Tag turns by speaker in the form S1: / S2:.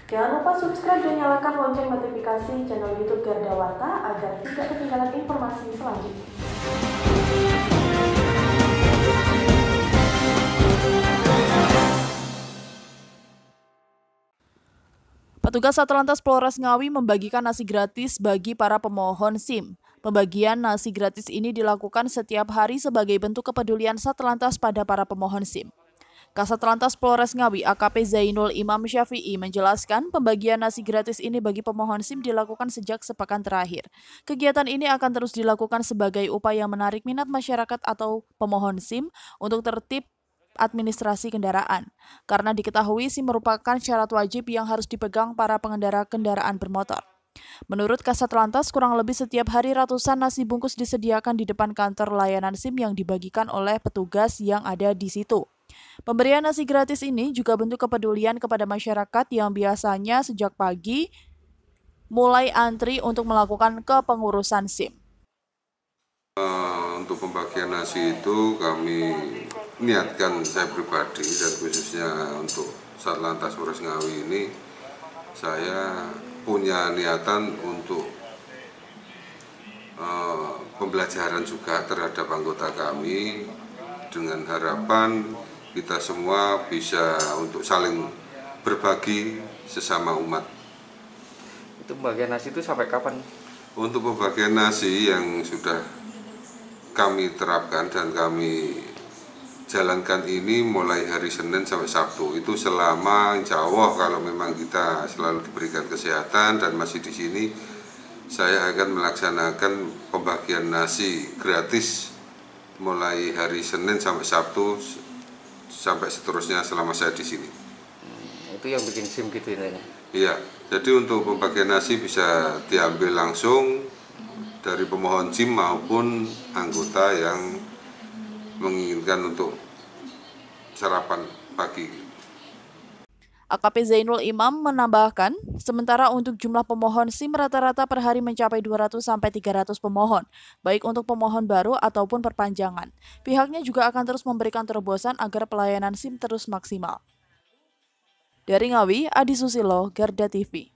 S1: Jangan lupa subscribe dan nyalakan lonceng notifikasi channel YouTube Garda Warta agar tidak ketinggalan informasi selanjutnya. Petugas Satlantas Polres Ngawi membagikan nasi gratis bagi para pemohon SIM. Pembagian nasi gratis ini dilakukan setiap hari sebagai bentuk kepedulian Satlantas pada para pemohon SIM. Kasat Lantas Polres Ngawi AKP Zainul Imam Syafi'i menjelaskan pembagian nasi gratis ini bagi pemohon SIM dilakukan sejak sepekan terakhir. Kegiatan ini akan terus dilakukan sebagai upaya menarik minat masyarakat atau pemohon SIM untuk tertib administrasi kendaraan. Karena diketahui SIM merupakan syarat wajib yang harus dipegang para pengendara kendaraan bermotor. Menurut Kasat Lantas, kurang lebih setiap hari ratusan nasi bungkus disediakan di depan kantor layanan SIM yang dibagikan oleh petugas yang ada di situ. Pemberian nasi gratis ini juga bentuk kepedulian kepada masyarakat yang biasanya sejak pagi mulai antri untuk melakukan kepengurusan SIM.
S2: Untuk pembagian nasi itu kami niatkan, saya pribadi dan khususnya untuk Satlantas Polres Ngawi ini, saya punya niatan untuk pembelajaran juga terhadap anggota kami dengan harapan kita semua bisa untuk saling berbagi sesama umat.
S3: Itu pembagian nasi itu sampai kapan?
S2: Untuk pembagian nasi yang sudah kami terapkan dan kami jalankan ini mulai hari Senin sampai Sabtu. Itu selama insya Allah kalau memang kita selalu diberikan kesehatan dan masih di sini, saya akan melaksanakan pembagian nasi gratis mulai hari Senin sampai Sabtu sampai seterusnya selama saya di sini.
S3: Itu yang bikin SIM gitu ini?
S2: Iya, jadi untuk pembagian nasi bisa diambil langsung dari pemohon SIM maupun anggota yang menginginkan untuk sarapan pagi.
S1: AKP Zainul Imam menambahkan, sementara untuk jumlah pemohon SIM rata-rata per hari mencapai 200-300 pemohon, baik untuk pemohon baru ataupun perpanjangan. Pihaknya juga akan terus memberikan terobosan agar pelayanan SIM terus maksimal. Dari Ngawi, Adi Susilo, Garda TV.